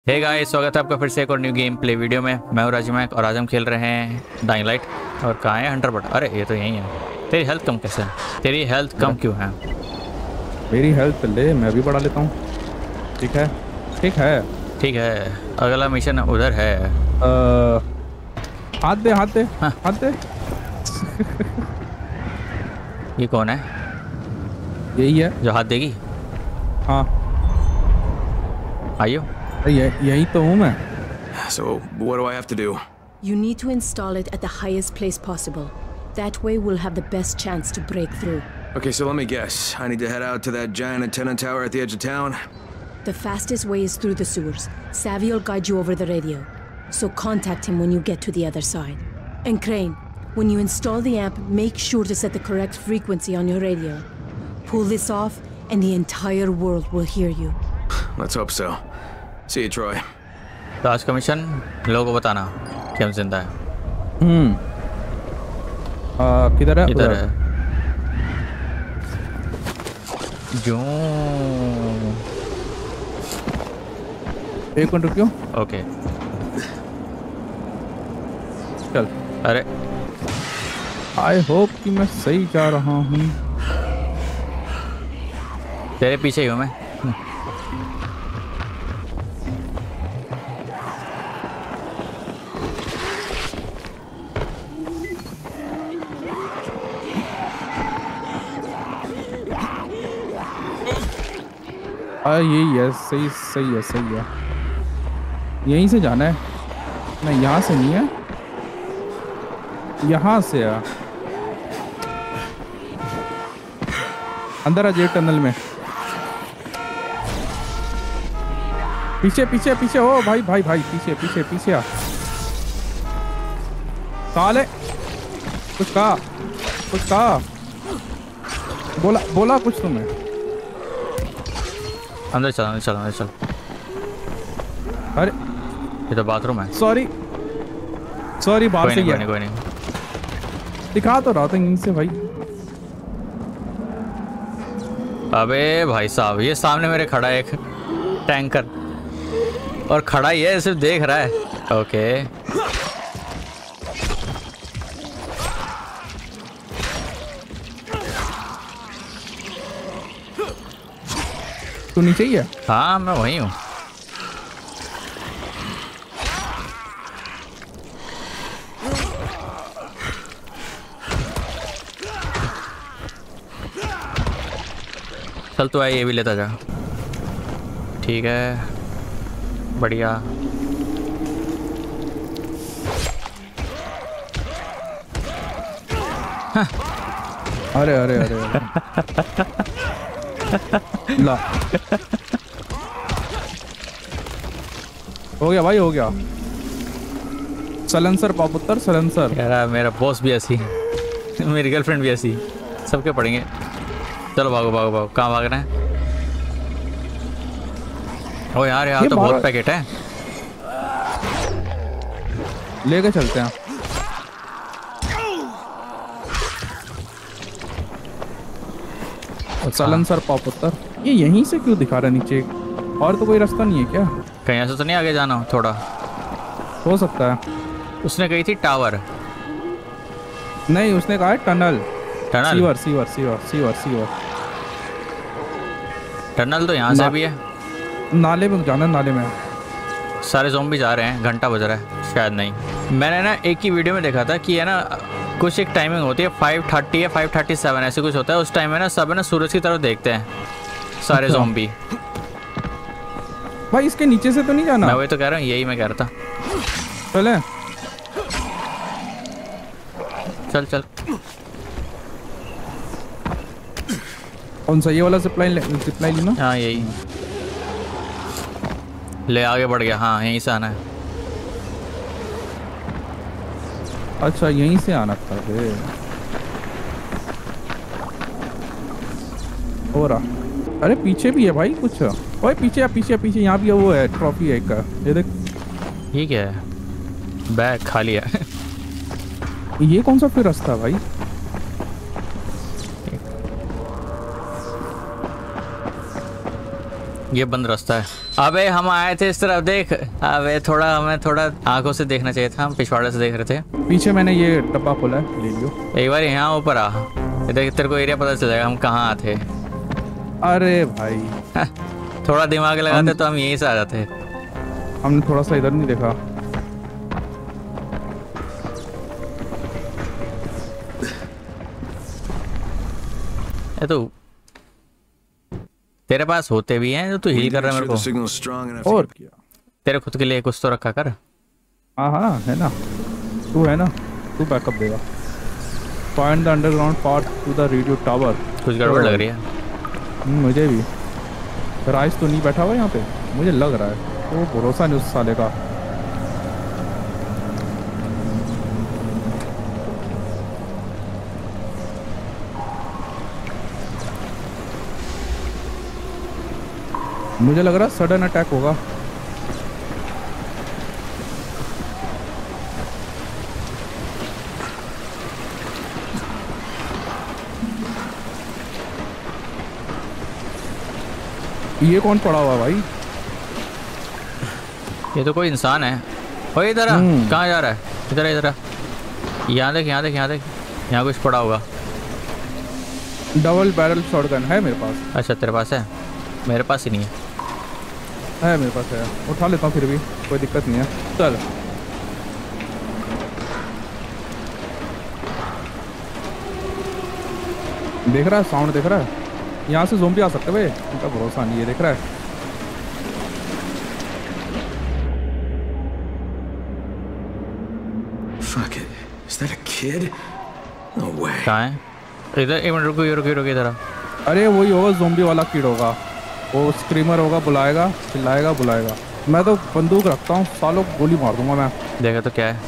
Hey guys, स्वागत है आपका फिर से एक और न्यू गेम प्ले वीडियो में। मैं हूं राजमैक और आज हम खेल रहे हैं डाइंग लाइट। और कहाँ है हंटर बट? अरे ये तो यही है। तेरी हेल्थ कम कैसे है? तेरी हेल्थ कम क्यों है? मेरी हेल्थ ले, मैं भी बढ़ा लेता हूँ। ठीक है, ठीक है, ठीक है। अगला मिशन उधर है। हाथ दे, हाथ दे, हाँ। हाथ दे। ये कौन है यही है। जो हाथ देगी? हाँ, आइयो। यही तो हूँ मैं। So, what do I have to do? You need to install it at the highest place possible. That way we'll have the best chance to break through. Okay, so let me guess. I need to head out to that giant antenna tower at the edge of town. The fastest way is through the sewers. Savvy will guide you over the radio. So contact him when you get to the other side. And Crane, when you install the amp, make sure to set the correct frequency on your radio. Pull this off and the entire world will hear you. Let's hope so. See you, Troy. तो आज का mission लोगों को बताना कि हम जिंदा है। किधर है? इधर है जो। एक मिनट रुकियो। ओके चल। अरे आई होप कि मैं सही जा रहा हूँ। तेरे पीछे ही हूँ मैं। यही है, सही सही है, सही है। यहीं से जाना है। नहीं, यहाँ से नहीं है, यहाँ से आ। अंदर आ, जे टनल में। पीछे पीछे पीछे। ओ भाई भाई भाई, पीछे पीछे पीछे आ। साले कुछ कहा, कुछ कहा, बोला बोला कुछ तुम्हें? अंदर चल, अंदर चल, अंदर चल। अरे ये तो बाथरूम है। सॉरी सॉरी, बाहर कोई से नहीं, ही कोई है। नहीं, कोई नहीं। दिखा तो रहा था यहीं से भाई। अबे भाई साहब, ये सामने मेरे खड़ा है एक टैंकर, और खड़ा ही है, सिर्फ देख रहा है। ओके तू नीचे ही है? हाँ, मैं वहीं हूँ। चल, तो आए, ये भी लेता जा। ठीक है, बढ़िया। अरे अरे अरे, अरे। ला, हो गया भाई, हो गया। सलेंसर पापुत्तर, सलेंसर। यार मेरा बॉस भी ऐसी मेरी गर्लफ्रेंड भी ऐसी, सबके पड़ेंगे। चलो भागो भागो भागो। कहाँ भाग रहे हैं? ओ यार, यहाँ तो बहुत पैकेट है। लेके चलते हैं। सलेंसर पापुत्तर। ये यहीं से क्यों दिखा रहा है नीचे? और तो कोई रास्ता नहीं है क्या? कहीं ऐसे तो नहीं आगे जाना हो? थोड़ा हो सकता है। उसने कही थी टावर। नहीं, उसने कहा है tunnel. Tunnel? Sewer sewer sewer sewer sewer. Tunnel तो यहाँ से भी है। नाले में जाना, नाले में। सारे ज़ॉम्बी जा रहे हैं। घंटा बज रहा है शायद। नहीं, मैंने ना एक ही वीडियो में देखा था कि है ना, कुछ एक टाइमिंग होती है 5:30 या 5:37 ऐसे कुछ होता है। उस टाइम में ना सब है ना सूरज की तरफ देखते हैं सारे ज़ॉम्बी। भाई इसके नीचे से तो नहीं जाना? मैं वही तो कह रहा हूँ, यही मैं कह रहा था। चले चल चल। कौन सा? ये वाला जिपलाइन लेना। हाँ, यही ले, आगे बढ़ गया। हाँ, यहीं से आना है। अच्छा, यहीं से आना था बे। हो रहा। अरे पीछे भी है भाई कुछ। ओए पीछे, पीछे पीछे, यहाँ भी है, वो है ट्रॉफी है एक का। ये देख। ये क्या है? बैग खाली है। ये कौन सा फिर रास्ता भाई? ये बंद रास्ता है। अबे हम आए थे इस तरफ देख। अबे थोड़ा हमें थोड़ा आंखों से देखना चाहिए था, हम पिछवाड़े से देख रहे थे। पीछे मैंने ये डब्बा खोला है, ले लियो। एक बार यहाँ ऊपर आ, इधर तेरे को एरिया पता चल जाएगा हम कहाँ आते। अरे भाई थोड़ा दिमाग लगाते तो हम यहीं से आ जाते। हमने थोड़ा सा इधर नहीं देखा। ये तो तेरे पास होते भी हैं जो तू हील कर रहा है मेरे Sure the को। signal's strong enough. और क्या? तेरे खुद के लिए कुछ तो रखा कर। हाँ है ना, तू है ना, तू बैकअप देगा। Find the underground path to the radio tower. कुछ गड़बड़ लग रही है। मुझे भी। राइस तो नहीं बैठा हुआ यहाँ पे, मुझे लग रहा है। वो भरोसा नहीं उस साले का। मुझे लग रहा है सडन अटैक होगा। ये कौन पड़ा हुआ भाई? ये तो कोई इंसान है। ओए इधर आ, कहाँ जा रहा है? इधर इधर आ। यहाँ देख यहाँ देख यहाँ देख, यहाँ कुछ पड़ा होगा। डबल बैरल शॉटगन है मेरे पास। अच्छा तेरे पास है, मेरे पास ही नहीं है। मेरे पास है, उठा लेता हूँ, फिर भी कोई दिक्कत नहीं है। चल देख रहा है, साउंड देख रहा है। यहाँ से ज़ोंबी आ सकते भाई, उनका भरोसा नहीं है। देख रहा है, Fuck it. Is that a kid? No way. कहाँ है? इधर एक मिनट रुको, ये रुको इधर आ। अरे वही होगा, ज़ोंबी वाला कीड होगा। वो स्क्रीमर होगा, बुलाएगा, चिल्लाएगा, बुलाएगा। मैं तो बंदूक रखता हूँ, सालों गोली मार दूंगा मैं। देखा तो क्या है।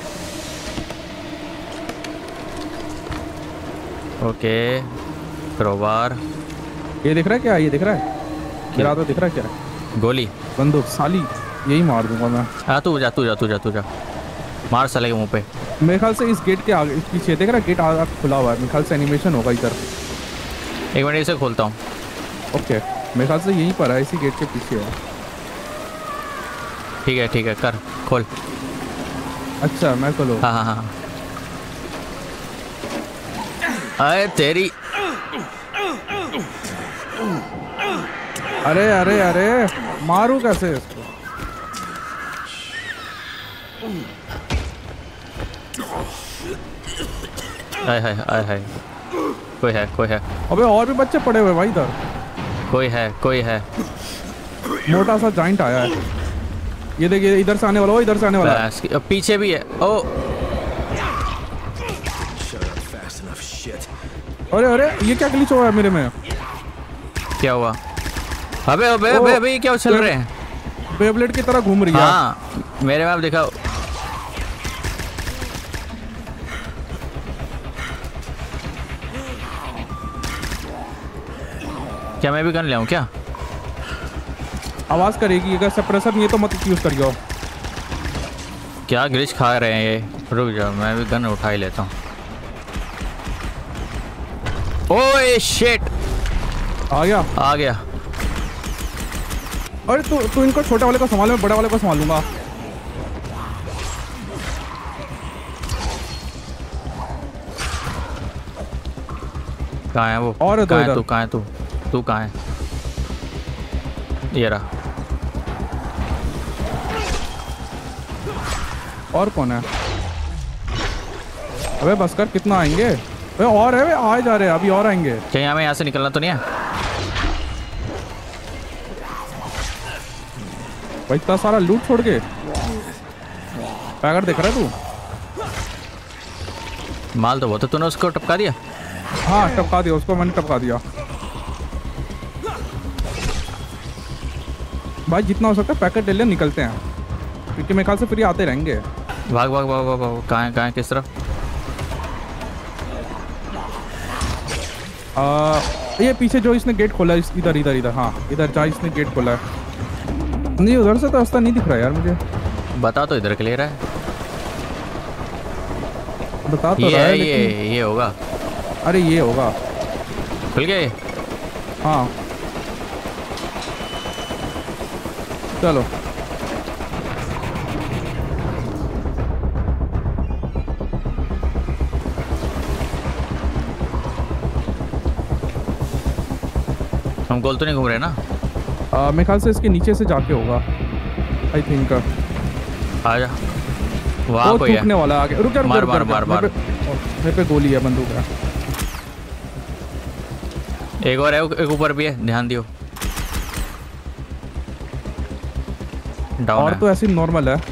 Okay crowbar. ये दिख रहा है क्या? ये दिख रहा है मेरा तो दिख रहा है क्या? गोली बंदूक साली, यही मार दूंगा मैं। हाँ तू जा तू जा तू जा तू जा, मार साले के मुंह पे। मेरे ख्याल से इस गेट के आगे, इस पीछे देख रहा है, गेट आगे खुला हुआ है। मेरे ख्याल से एनिमेशन होगा इधर। एक मिनट इसे खोलता हूँ। ओके, मेरे ख्याल से यहीं पर है, इसी गेट के पीछे है। ठीक है कर खोल। अच्छा मैं खोलो। हाँ हाँ हाँ। अरे तेरी, अरे अरे अरे मारू कैसे इसको? आय हाय आय हाय, कोई है। अबे और भी बच्चे पड़े हुए भाई इधर। कोई है। मोटा सा जाइंट आया है। ये देखिए, इधर से आने वाला, वो इधर से आने वाला है। पीछे भी है। ओ Shut up fast enough, shit. अरे ये क्या ग्लिच हुआ है मेरे में? क्या हुआ? अबे ये क्या चल रहे हैं? बेब्लेड की तरह घूम रही है। हाँ मेरे में आप दिखाओ। क्या मैं भी गन ले आऊं क्या? आवाज करेगी अगर सप्रेसर नहीं है तो मत यूज करियो। क्या ग्लिच खा रहे हैं ये? रुक जाओ, मैं भी गन उठा ही लेता हूँ। ओए शिट, आ गया। अरे तू इनको छोटे वाले को संभाल, मैं बड़े वाले को संभाल लूंगा। कहाँ है वो? और कहाँ है तू? कहाँ है तू? तू कहाँ है? ये रहा। और कौन है? अबे बस कर, कितना आएंगे? अबे और है, आए जा रहे हैं, अभी और आएंगे। क्या हमें यहाँ से निकलना तो नहीं है भाई? इतना सारा लूट छोड़ के पैकेट देख रहा है तू? माल तो बहुत है। तूने उसको टपका दिया? हाँ टपका दिया उसको, मैंने टपका दिया। भाई जितना हो सकता है पैकेट ले ले, निकलते हैं, क्योंकि मेरे ख्याल से फिर ये आते रहेंगे। भाग भाग भाग भाग भाग। कहाँ है किस तरफ? ये पीछे जो इसने गेट खोला है, इधर। हाँ इधर जा, इसने गेट खोला है। नहीं उधर से तो रास्ता नहीं दिख रहा यार मुझे। बता तो इधर के ले रहा है। बता तो ये रहा है, है, लेकिन ये होगा। अरे ये होगा। खुल गया ये? हाँ चलो हम गोल तो नहीं घूम रहे ना? मेरे ख्याल से इसके नीचे से जाके होगा आई थिंक। आ जा, वहाँ कोई है। थूकने वाला आ गया। रुक जा रुक जा, मार रुक जा, मार रुक जा। मार मार। मेरे पे गोली है, बंदूक है। एक और है, एक ऊपर भी है, ध्यान दियो। डाउन और है। तो ऐसी नॉर्मल है,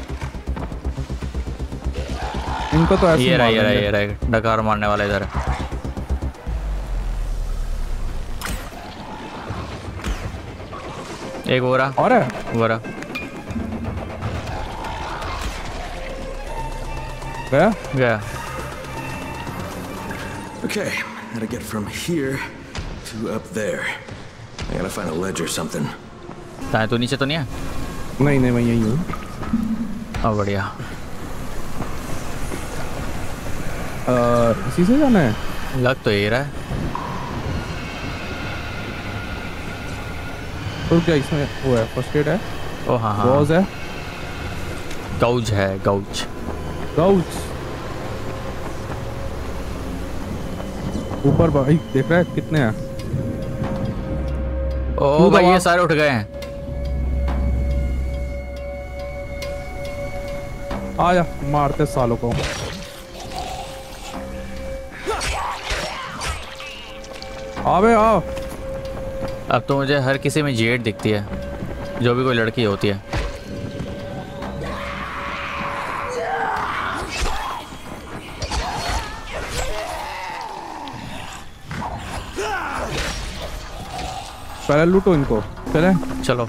इनको तो ऐसे ये रहा मार ये रहा देंगे। ये रहा, डकार मारने वाला इधर है। एक हो रहा और है वो रहा। गया। गया। Okay, how to get from here to up there? I gotta find a ledge or something. ताए तो नीचे तो नहीं है? नहीं नहीं, मैं यही हूँ। अब बढ़िया। इसी से जाना है। लग तो ये रहा है। तो क्या इसमें वो है, फर्स्ट एड है, ओ हाँ हाँ, गॉज है, गौज है, गौज। गाउच। ऊपर भाई देख रहा है कितने हैं? ओ भाई ये सारे उठ गए हैं। आया, मारते सालों को। आवे आओ। अब तो मुझे हर किसी में जेड दिखती है, जो भी कोई लड़की होती है। पहले लूटो इनको, चले। चलो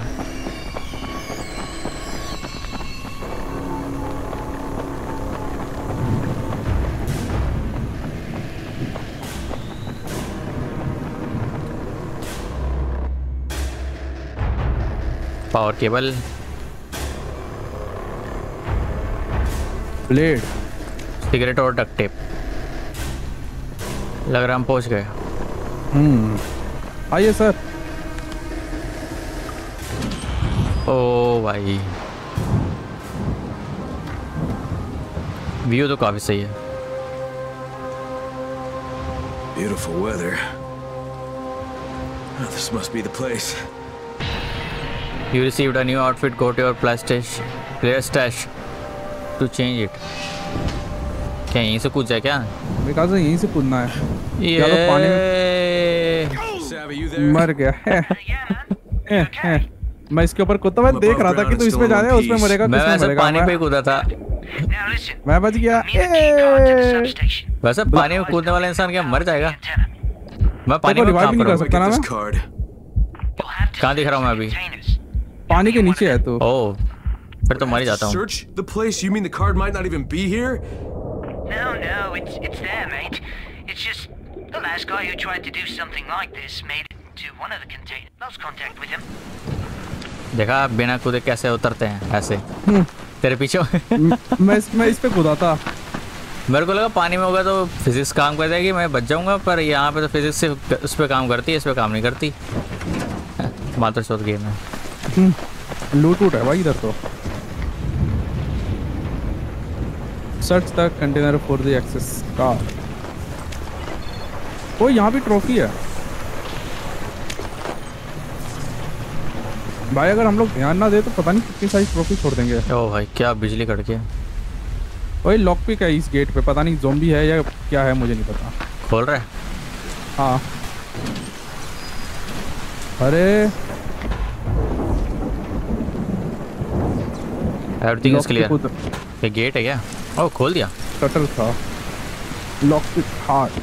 पावर केबल, ब्लेड, सिगरेट और डक्ट टेप। लग रहा हम पहुंच गए। आइए सर। ओ भाई व्यू तो काफी सही है। Beautiful weather. Oh, this must be the place. You received a new outfit. Go to your player stash to change it. क्या यहीं से कूद जाए क्या? मेरे ख्याल से यहीं से कूदना है। ये या तो पानी में Savvy, you there? मर गया है। मैं इसके ऊपर कूदता, मैं देख रहा था कि तू इसमें जा रहा है, उसमें मरेगा, मैं किसमें वैसे मरेगा। पानी पे कूदा था। Now listen. मैं बच गया। Me and the key card to the substation. वैसे पानी में कूदने वाला इंसान क्या मर जाएगा? Antenna. मैं पानी में रिवाइव कहाँ भी पर नहीं कर हूँ? सकता ना Get मैं? this card. You'll have to कहाँ दिख रहा हूँ मैं search अभी? the containers. पानी के नीचे है तू। ओह फिर तो मर ही जाता हूँ। Search the place? You mean the card might not even be here? No, it's there, mate. It's just the last guy who tried to do something like this made it to one of the containers. Lost contact with him. देखा बिना कूदे कैसे उतरते हैं ऐसे। तेरे पीछे मैं इस पे कूदा था। मेरे को लगा पानी में होगा तो फिजिक्स काम कर जाएगी, मैं बच जाऊंगा, पर यहाँ पे तो फिजिक्स सिर्फ उस पर काम करती है, इस पे काम नहीं करती। मात्र शोध गेम है। लूट है भाई इधर तो। Search the container for the access card. ओ यहाँ भी ट्रॉफी है भाई। अगर हम लोग ध्यान ना दे तो पता नहीं कितनी सारी ट्रॉफी छोड़ देंगे। ओ भाई क्या बिजली कड़के। वही लॉक पिक है इस गेट पे, पता नहीं ज़ॉम्बी है या क्या है, मुझे नहीं पता। खोल रहा है? हाँ अरे everything is lock clear. Pick ये गेट है क्या? ओह खोल दिया। कटर था। Lock pick hard.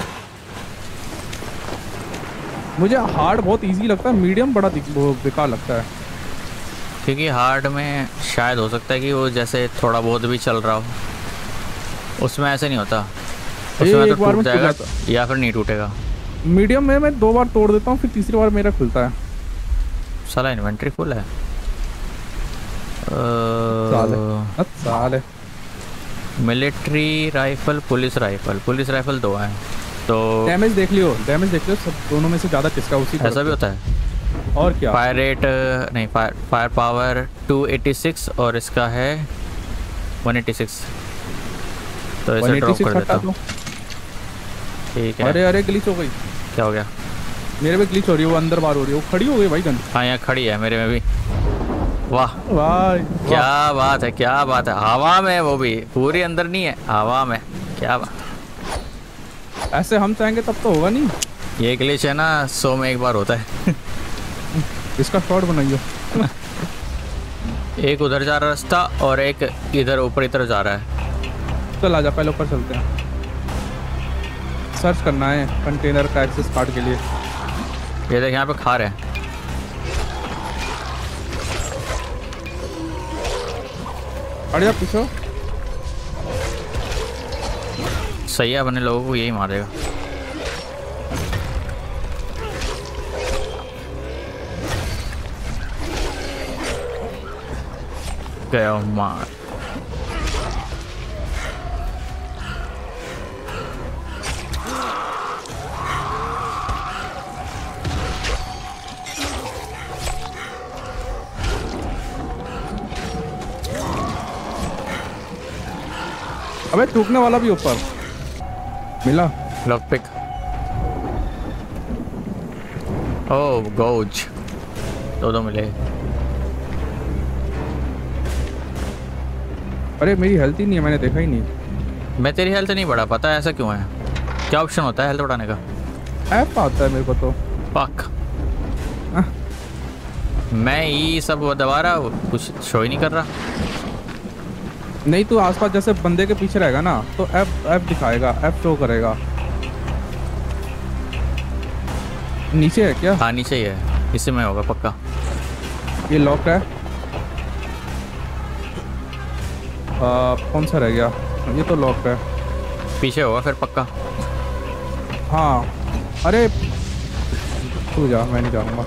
मुझे हार्ड बहुत इजी लगता है, मीडियम बड़ा बेकार लगता है। क्योंकि हार्ड में शायद हो सकता है कि वो जैसे थोड़ा बहुत भी चल रहा हो, उसमें ऐसे नहीं होता। उसमें एक तो बार टूट में जाएगा खुल या फिर नहीं टूटेगा। मीडियम में मैं 2 बार तोड़ देता हूँ, फिर तीसरी बार मेरा खुलता है। साला इन्वेंटरी फुल है। साले मिलिट्री राइफल, पुलिस राइफल 2 हैं तो डैमेज देख लियो सब दोनों में से ज्यादा किसका उसी ऐसा भी होता है। और क्या? फायर रेट नहीं, फायर पावर 286 और इसका है 186, तो इसे ड्रॉप 186 कर देता हटा हूँ। दो। ठीक है। अरे अरे ग्लिच हो गई। क्या हो गया? मेरे में ग्लिच हो रही है, वो अंदर बाहर हो रही है, वो खड़ी हो गई भाई गन। हाँ यहाँ खड़ी है मेरे में भी। वाह वाह क्या बात है, क्या बात है। हवा में, वो भी पूरी अंदर नहीं है, हवा में। क्या बात, ऐसे हम चाहेंगे तब तो होगा नहीं। ये ग्लिच है ना 100 में एक बार होता है। इसका शॉट बनाइए। एक उधर जा रहा रास्ता और एक इधर ऊपर की तरफ जा रहा है। चल आजा, पहले ऊपर चलते हैं। सर्च करना है कंटेनर का एक्सेस कार्ड के लिए। ये देख यहाँ पे खा रहे हैं। अरे जा पीछे। सही है, अपने लोगों को यही मारेगा। गया मार। अबे टूटने वाला भी ऊपर मिला। Lock pick. ओह गोज, दो मिले। अरे मेरी हेल्थ ही नहीं है, मैंने देखा ही नहीं। मैं तेरी हेल्थ नहीं बढ़ा पाता, ऐसा क्यों है? क्या ऑप्शन होता है हेल्थ बढ़ाने का? ऐप आता है मेरे को तो। पक आह। मैं ये सब वो दबा रहा, कुछ शो ही नहीं कर रहा। नहीं तो आसपास जैसे बंदे के पीछे रहेगा ना तो ऐप दिखाएगा, ऐप शो करेगा। नीचे है क्या? हाँ नीचे ही है, इसी में होगा पक्का। ये लॉक है। कौन सा रह गया? ये तो लॉक है। पीछे होगा फिर पक्का। हाँ अरे तू जा, मैं नहीं जाऊँगा।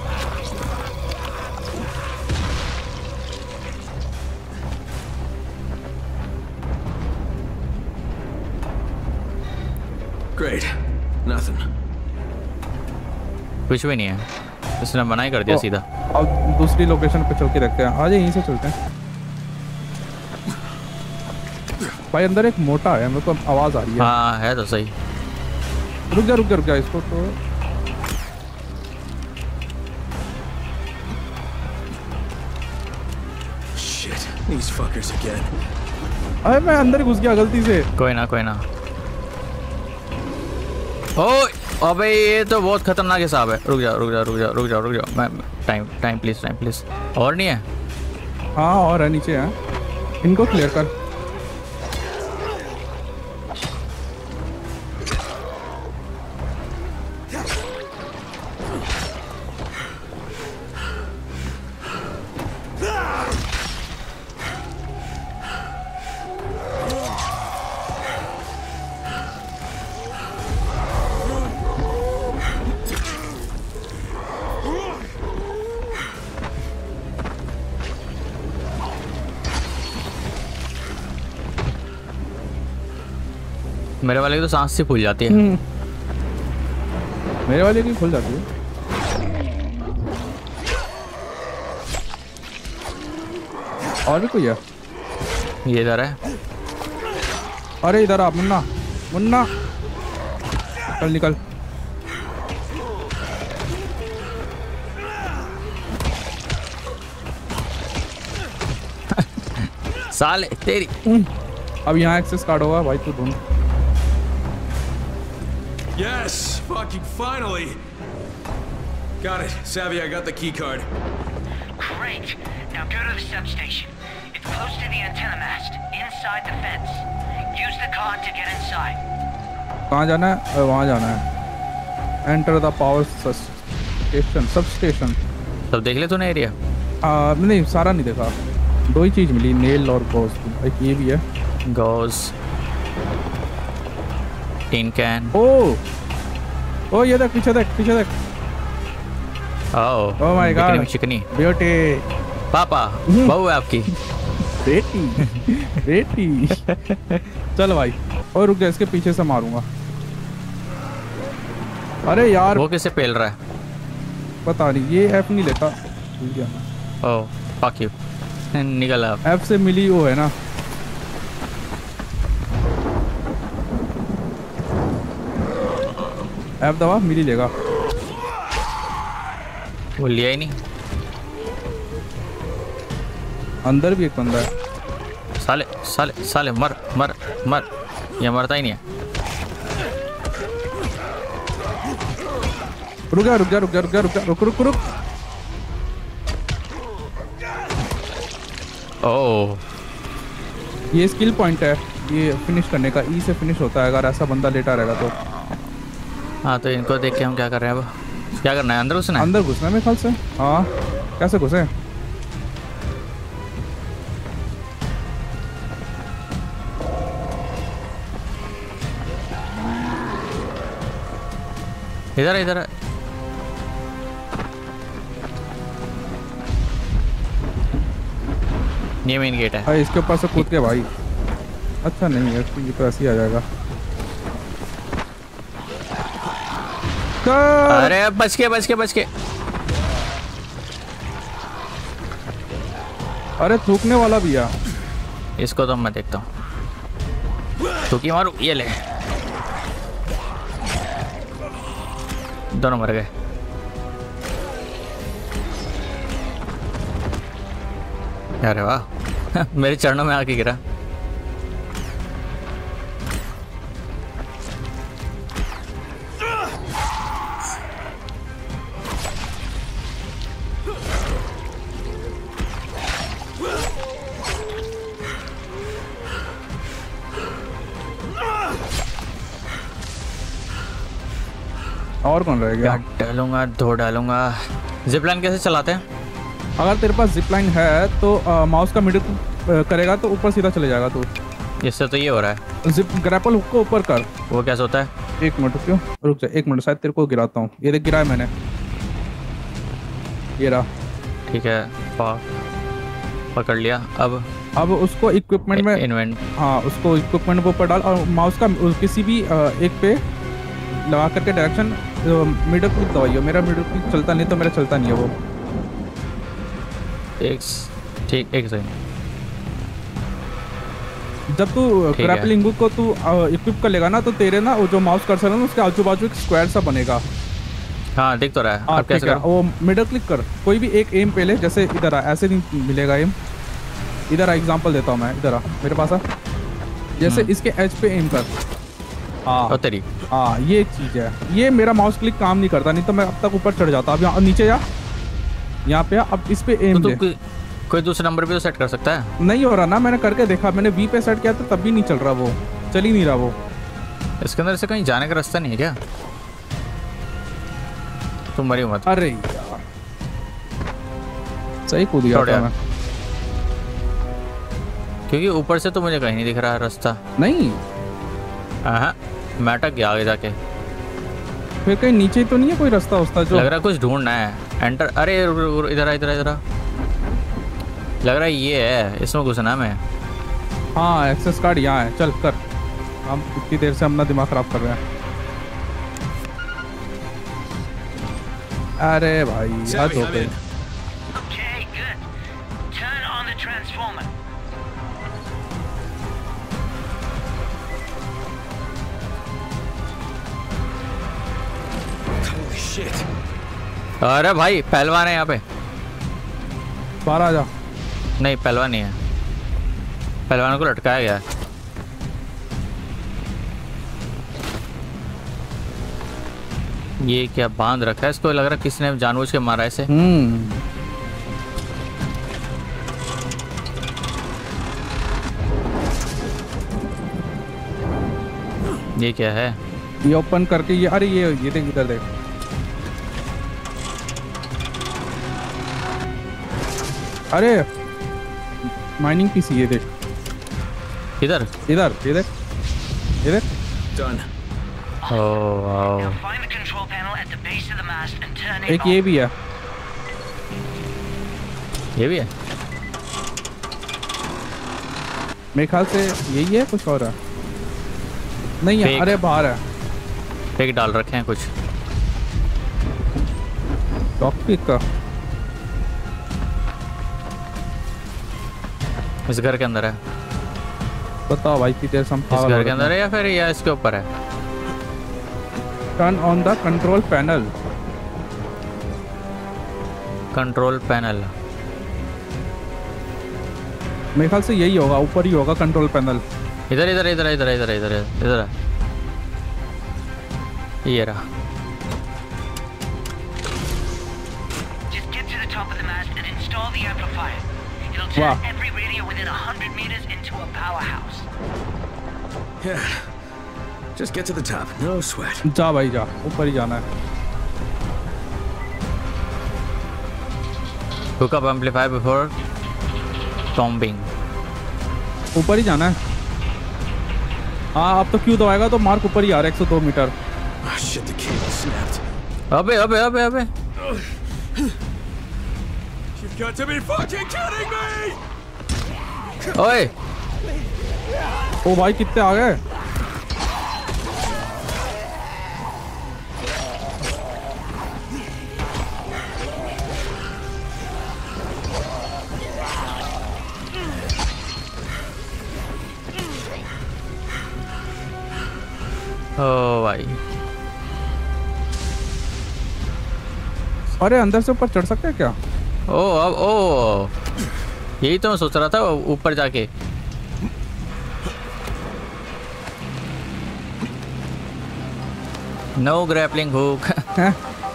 Great. Nothing. कुछ भी नहीं है, इसने मना ही कर दिया सीधा। अब दूसरी लोकेशन पे चल के रखते हैं। आज यहीं से चलते हैं। भाई अंदर एक मोटा है, मेरे को आवाज आ रही है। हाँ है तो सही। रुक जा इसको तो। Shit. These fuckers again. अरे मैं अंदर घुस गया गलती से। कोई ना कोई ना। ओ अबे ये तो बहुत खतरनाक हिसाब है। रुक जाओ। मैं टाइम प्लीज। और नहीं है? हाँ और है, नीचे है। इनको क्लियर कर। मेरे वाले की तो सांस से फूल जाती है। मेरे वाले की खुल जाती है। और भी कोई है? ये इधर है। अरे इधर आ मुन्ना, चल निकल। साले तेरी। अब यहाँ एक्सेस कार्ड होगा भाई, तू ढूंढ। Yes, fucking finally. Got it. Savvy, I got the key card. Great. Now go to the substation. It's close to the antenna mast, inside the fence. Use the card to get inside. कहाँ जाना है? वहाँ जाना है। Enter the power station, substation. सब देख ले तूने एरिया? नहीं सारा नहीं देखा। दो ही चीज मिली, नेल और गोस। एक ये भी है। गोस, टिन कैन। ओ ये देख, पीछे देख। ओह माय गॉड, चिकनी ब्यूटी। पापा बहू है आपकी। बेटी। चल भाई, और रुक जा, इसके पीछे से मारूंगा। अरे यार वो किसे पेल रहा है? पता नहीं, ये एफ नहीं लेता। भूल गया। ओह फक यू, निकल आप। एफ से मिली वो है ना। एफ दबा, मिली लेगा। वो लिया ही नहीं। अंदर भी एक बंदा है। साले साले साले, मर मर मर, ये मरता ही नहीं है। रुक जा रुक जा रुक जा रुक जा रुक जा, रुक रुक रुक। ओह ये स्किल पॉइंट है ये फिनिश करने का। ई से फिनिश होता है अगर ऐसा बंदा लेटा रहेगा तो। हाँ, तो इनको देख के हम क्या कर रहे हैं अब? क्या करना है? अंदर घुसना है? अंदर घुसना है मेरे ख्याल से। हाँ, कैसे घुसे? इधर इधर। ये मेन गेट है। भाई इसके ऊपर से कूद के भाई। अच्छा नहीं है, ये तो ऐसे ही आ जाएगा। अरे बच के बच के बच के। अरे थूकने वाला भी है। इसको तो मैं देखता हूँ। थूकी मारू, ये ले। दोनों मर गए। अरे वाह, मेरे चरणों में आके गिरा। और कौन रह गया? डालूंगा, धो डालूंगा। जिपलाइन कैसे चलाते हैं? अगर तेरे पास जिप लाइन है तो माउस का मिडिल करेगा तो ऊपर सीधा चले जाएगा तू। इससे तो ये हो रहा है। जिप ग्रैपल हुक को ऊपर कर। वो कैसे होता है? एक मिनट क्यों, रुक जा एक मिनट, शायद तेरे को गिराता हूँ। ये देख गिराया मैंने, ये रहा। ठीक है, पकड़ लिया। अब उसको इक्विपमेंट में इन्वेंट। हाँ, उसको इक्विपमेंट के ऊपर डाल और माउस का किसी भी एक पे लगा करके डायरेक्शन मिडल क्लिक दबाइए। मेरा मिडल क्लिक चलता नहीं तो मेरा चलता नहीं है वो। एक ठीक, एक सेकंड। जब तू ग्रैपलिंग हुक को तू इक्विप कर लेगा ना तो तेरे ना वो जो माउस कर्सर है ना उसके आजू बाजू एक स्क्वायर सा बनेगा। हाँ दिख तो रहा है। हाँ अब कैसे करूं? वो मिडल क्लिक कर, कोई भी एक एम पे ले। जैसे इधर आ, ऐसे नहीं मिलेगा एम। इधर आ, एग्जांपल देता हूँ मैं। इधर आ मेरे पास आ, जैसे इसके एज पे एम कर। हाँ तेरी। हाँ, ये एक चीज़ है। ये मेरा माउस क्लिक काम नहीं करता, नहीं तो मैं अब तक ऊपर चढ़ जाता। अब यहाँ नीचे जा, यहाँ पे अब इस पे एम तो ले। कोई दूसरा नंबर भी तो सेट कर सकता है। नहीं हो रहा ना, मैंने करके देखा। मैंने वी पे सेट किया था तब भी नहीं चल रहा, वो चल ही नहीं रहा वो। इसके अंदर से कहीं जाने का रास्ता नहीं है क्या? तुम मरी मत। अरे यार, सही कूद गया था मैं। क्योंकि ऊपर से तो मुझे कहीं नहीं दिख रहा है रास्ता। नहीं, हाँ, मैं अटक गया आगे जाके। फिर कहीं नीचे तो नहीं है कोई रास्ता उसका जो? लग रहा है कुछ ढूंढना है। एंटर। अरे इधर इधर लग रहा है ये है, इसमें घुसना है मैं। हाँ, एक्सेस कार्ड यहाँ है। चल कर। हम इतनी देर से अपना दिमाग खराब कर रहे हैं। अरे भाई याद हो गई। Okay, good. Turn on the transformer. Holy shit. अरे भाई पहलवान है यहाँ पे। बाहर आ जा। नहीं, पहलवान नहीं है। पहलवान को लटकाया गया है। ये क्या बांध रखा है इसको? लग रहा है किसी ने जानबूझ के मारा इसे। ये क्या है? ये ओपन करके ये, अरे ये देख, इधर देख। अरे माइनिंग पीसी, ये देख। इधर इधर ये देख, ये देख। Done. Oh wow. Now find the control panel at the base of the mast and turn it एक on. ये भी है। ये भी है। मेरे ख्याल से यही है, कुछ और है नहीं है। Fake. अरे बाहर है। फेक डाल रखे हैं कुछ। टॉपिक का इस घर के अंदर है। बताओ भाई कि जैसे हम इस घर के अंदर है या फिर या इसके ऊपर है? Turn on the control panel. Control panel मेरे ख्याल से यही होगा, ऊपर ही होगा कंट्रोल पैनल। इधर इधर इधर इधर इधर इधर इधर ये रहा। Just get to the top of the mast and install the amplifier. It'll Wow. turn every radio within 100 meters into a powerhouse. Yeah. Just get to the top. No sweat. जा भाई जा, ऊपर ही जाना है। Hook up amplifier before tombing. ऊपर ही जाना है। हाँ अब तो क्यों दबाएगा तो मार्क ऊपर ही आ रहा है 102 metre. Oh shit, the cable snapped. अबे अबे अबे अबे You've got to be fucking kidding me! ओए ओ भाई कितने आ गए। ओ भाई अरे अंदर से ऊपर चढ़ सकते हैं क्या? ओ अब ओ यही तो मैं सोच रहा था ऊपर जाके। No grappling hook. हैं?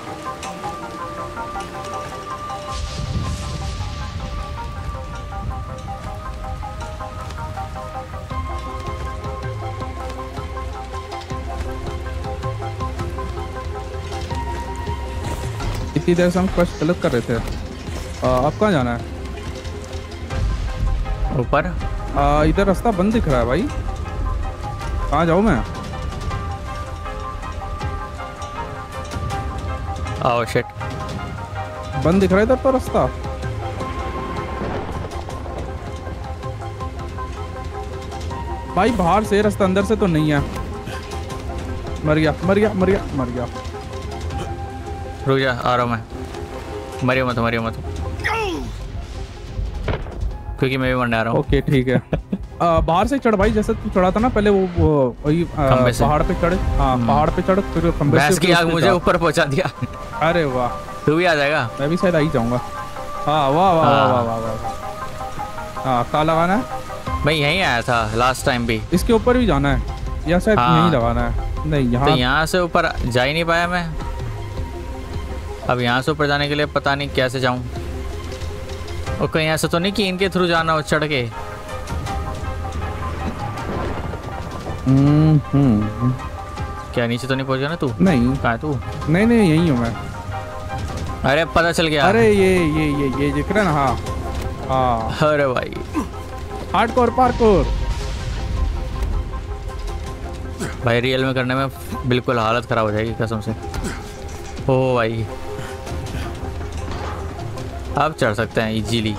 इतनी देर से हम क्वेश्चन गलत कर रहे थे। अब कहाँ जाना है? ऊपर इधर रास्ता बंद दिख रहा है भाई। कहाँ जाऊँ मैं? ओह शिट बंद दिख रहा है इधर तो रास्ता। भाई बाहर से रास्ता, अंदर से तो नहीं है। मर गया मर गया मर गया मर गया। रुक जा आ रहा हूँ मैं। मरियो मत क्योंकि मैं भी मरने आ रहा हूँ। ओके ठीक है। बाहर से चढ़ भाई, जैसे तू चढ़ा था ना पहले वो वही खंबे से। पहाड़ पे चढ़। हाँ पहाड़ पे चढ़ फिर खंबे भैंस की आग उससे मुझे जा। ऊपर पहुंचा दिया। अरे वाह, तू भी आ जाएगा। मैं भी शायद आ ही जाऊंगा। हाँ वाह वाह वाह वाह वाह वाह। हाँ कहाँ लगाना है? मैं यहीं आया था लास्ट टाइम भी। इसके ऊपर भी जाना है या शायद हाँ। यहीं लगाना है? नहीं तो यहाँ। यहाँ से ऊपर जा ही नहीं पाया मैं। अब यहाँ से ऊपर जाने के लिए पता नहीं कैसे जाऊँ। और कहीं ऐसा तो नहीं कि इनके थ्रू जाना हो चढ़ के? क्या नीचे तो नहीं पहुँचा ना तू? नहीं कहाँ है तू? नहीं नहीं यहीं हूँ मैं। अरे पता चल गया। अरे ये दिख रहा है ना? हाँ हाँ अरे भाई हार्डकोर पार्कोर। भाई रियल में करने में बिल्कुल हालत ख़राब हो जाएगी कसम से। ओ भाई अब चढ़ सकते हैं easily.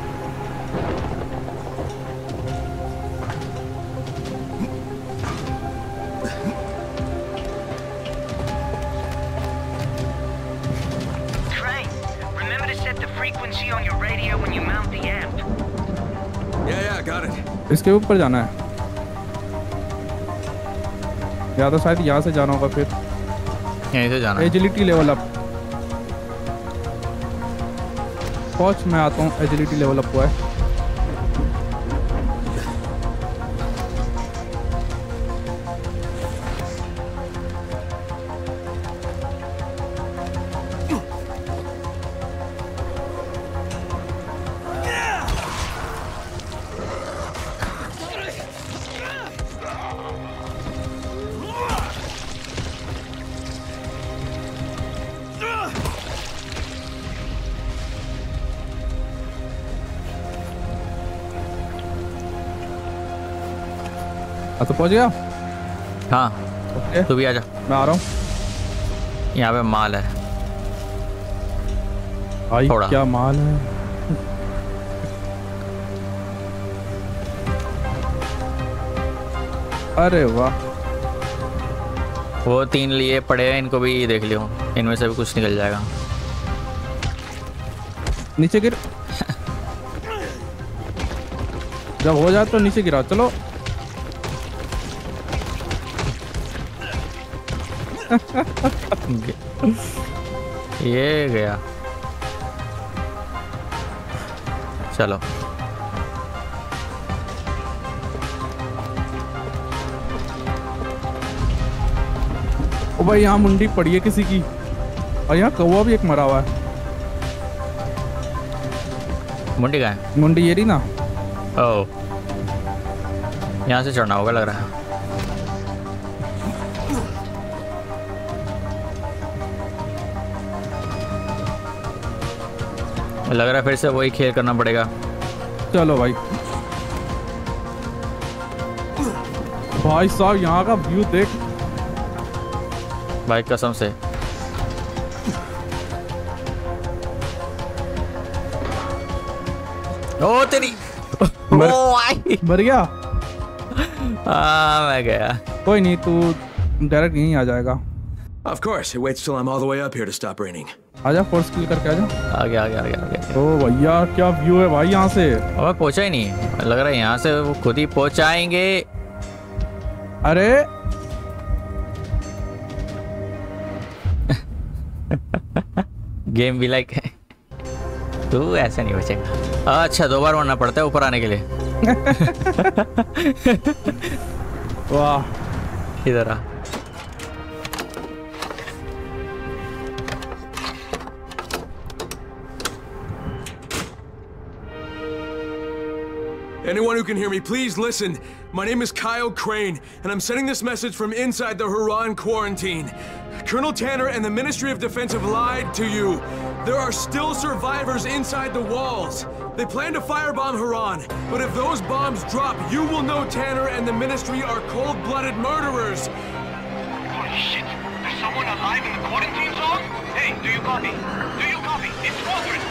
Crane, remember to set the frequency on your radio when you mount the amp. Yeah, got it. इसके ऊपर जाना है या तो शायद यहाँ से जाना होगा। फिर यहीं से जाना है। Agility level up. पहुँच मैं आता हूँ। एजिलिटी लेवल अप हुआ है। तो पहुँच गया। हाँ ओके तू भी आ जा। मैं आ रहा हूँ। यहाँ पे माल है भाई थोड़ा। क्या माल है। अरे वाह वो 3 लिए पड़े हैं, इनको भी देख लियो, इनमें से भी कुछ निकल जाएगा। नीचे गिर। जब हो जाए तो नीचे गिरा। चलो ये गया। चलो ओ भाई यहाँ मुंडी पड़ी है किसी की, और यहाँ कौवा भी एक मरा हुआ है। मुंडी कहाँ है? मुंडी ये रही ना। ओह, यहाँ से चढ़ना होगा लग रहा है। लग रहा है फिर से वही खेल करना पड़ेगा। चलो भाई। भाई साहब यहाँ का व्यू देख भाई कसम से। ओ तेरी मर गया। मैं गया। कोई नहीं, तू डायरेक्ट यहीं आ जाएगा। Of course, it waits till I'm all the way up here to stop raining. आजा, फोर्स किल करके आजा। आ गया आ गया आ गया आ गया। ओ भैया क्या व्यू है भाई यहाँ से। अब पहुंचा ही नहीं, लग रहा है यहाँ से वो खुद ही पहुंचाएंगे। अरे गेम भी लाइक है। तू ऐसे नहीं बचेगा। अच्छा, 2 बार मरना पड़ता है ऊपर आने के लिए। वाह। इधर आ। Anyone who can hear me, please listen. My name is Kyle Crane, and I'm sending this message from inside the Huron quarantine. Colonel Tanner and the Ministry of Defense have lied to you. There are still survivors inside the walls. They plan to firebomb Huron, but if those bombs drop, you will know Tanner and the Ministry are cold-blooded murderers. Holy shit! There's someone alive in the quarantine zone? Hey, do you copy? Do you copy? It's Walters!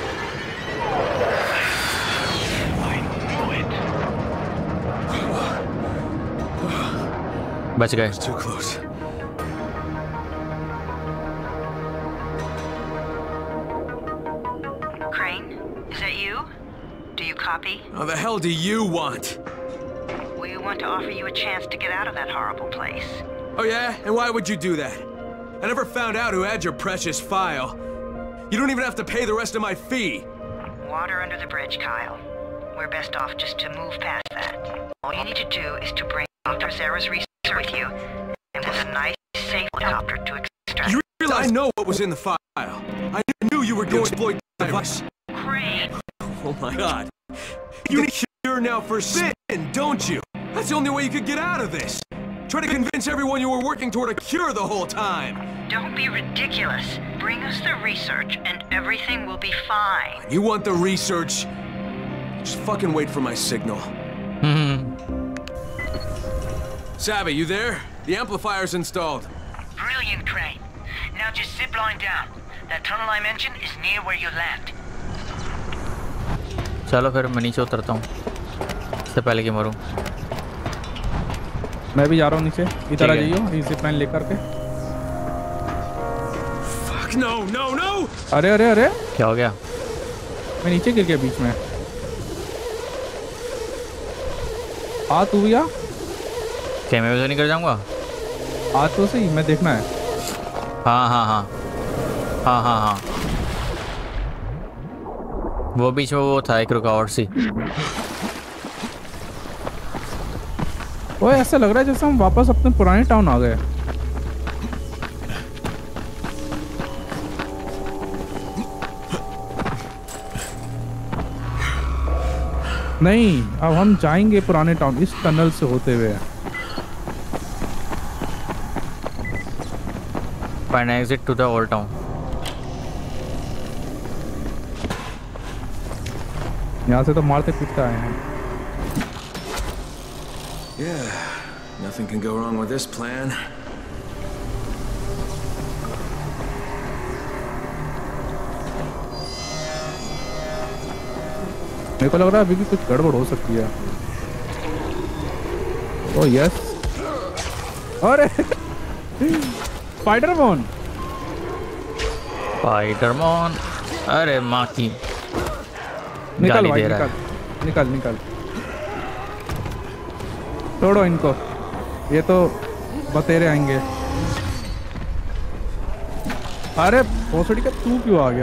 I knew it! बच गए। Too close. Crane, is that you? Do you copy? How the hell do you want? We want to offer you a chance to get out of that horrible place. Oh yeah? And why would you do that? I never found out who had your precious file. You don't even have to pay the rest of my fee. Water under the bridge, Kyle. We're best off just to move past that. All you need to do is to bring Dr. Sarah's research with you, and with a nice, safe helicopter to extract. You realize I know what was in the file. I knew you were going to exploit the device. Crane! Oh my god. You need a cure now for sin, don't you? That's the only way you could get out of this. Try to convince everyone you were working toward a cure the whole time. Don't be ridiculous. Bring us the research, and everything will be fine. You want the research? Just fucking wait for my signal. Savvy, you there? The amplifier's installed. Brilliant, Crane. Now just zip line down. That tunnel I mentioned is near where you land. चलो फिर मैं नीचे उतरता हूँ इससे पहले कि मरूं। मैं भी जा रहा हूँ नीचे। इधर आ जाइयो इसी प्लान लेकर के। Fuck no, no, no! अरे अरे अरे क्या हो गया? मैं नीचे गिर गया बीच में। आ तू भी आ। क्या मैं भी तो नहीं कर जाऊँगा? आ तो सही, मैं देखना है। हाँ हाँ हाँ हाँ हाँ हाँ, वो बीच में वो था एक रुकावट सी। वो ऐसा लग रहा है जैसे हम वापस अपने पुराने टाउन आ गए। नहीं, अब हम जाएंगे पुराने टाउन इस टनल से होते हुए। Find exit to the old town. यहाँ से तो मारते पीटते आए हैं। Yeah, nothing can go wrong with this plan. मेरे को लग रहा है अभी भी कुछ गड़बड़ हो सकती है। ओह यस, अरे स्पाइडरमैन, स्पाइडरमैन, अरे माँ की। निकल गाली भाई दे रहा निकल निकल निकल। छोड़ो इनको, ये तो बतेरे आएंगे। अरे भोसड़ी का तू क्यों आ गया?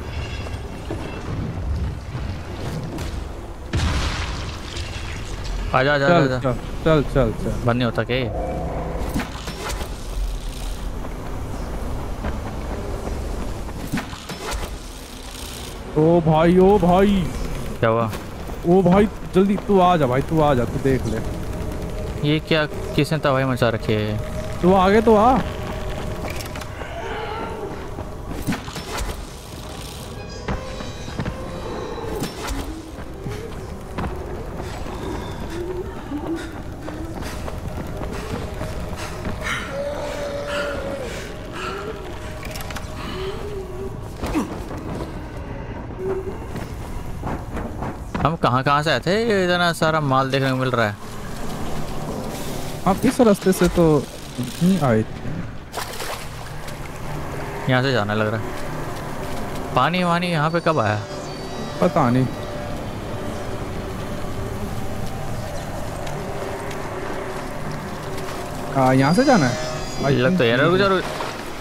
आजा आजा चल आजा। चल चल चल चल। बंद नहीं होता क्या ये? ओ भाई ओ भाई क्या हुआ? ओ भाई जल्दी तू आ जा भाई, तू आ जा, तू देख ले। ये क्या, किसने तबाही मचा रखी है? तू आगे तो आ। हम कहाँ से आए थे? ये इतना सारा माल देखने को मिल रहा है। हम इस रास्ते से तो नहीं आए थे। यहाँ से जाना लग रहा है। पानी वानी यहाँ पे कब आया? पता नहीं। यहाँ से जाना है लग तो यार। रुक जा रुक।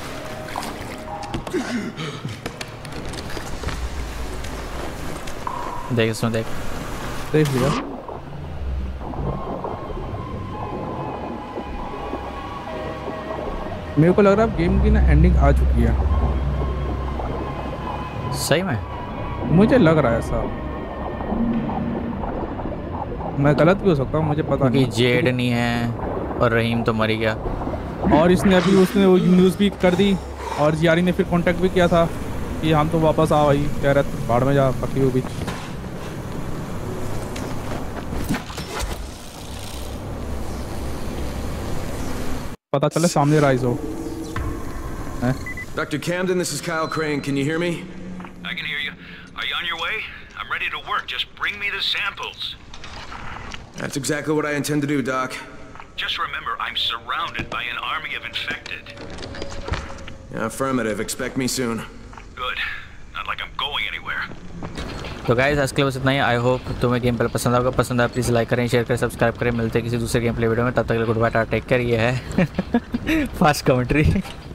देख इसमें देख। देख लिया। मेरे को लग रहा है गेम की ना एंडिंग आ चुकी है। सही में मुझे लग रहा है ऐसा। मैं गलत भी हो सकता हूँ, मुझे पता कि नहीं। जेड नहीं है और रहीम तो मर ही गया। और इसने अभी उसने वो न्यूज़ भी कर दी और जियारी ने फिर कांटेक्ट भी किया था कि हम तो वापस आ भाई, कह रहे बाढ़ में जा पकी हो बीच। पता चले सामने राइज हो। Dr. Camden, this is Kyle Crane. Can you hear me? I can hear you. Are you on your way? I'm ready to work. Just bring me the samples. That's exactly what I intend to do, Doc. Just remember, I'm surrounded by an army of infected. Affirmative. Expect me soon. Good. Not like I'm going anywhere. तो guys आज के लिए बस इतना ही। I hope तुम्हें game play पसंद आएगा। पसंद आया प्लीज़ लाइक करें, शेयर करें, सब्सक्राइब करें। मिलते हैं किसी दूसरे गेम प्ले वीडियो में। तब तक के लिए good bye, tata, take care. ये है फास्ट कमेंट्री।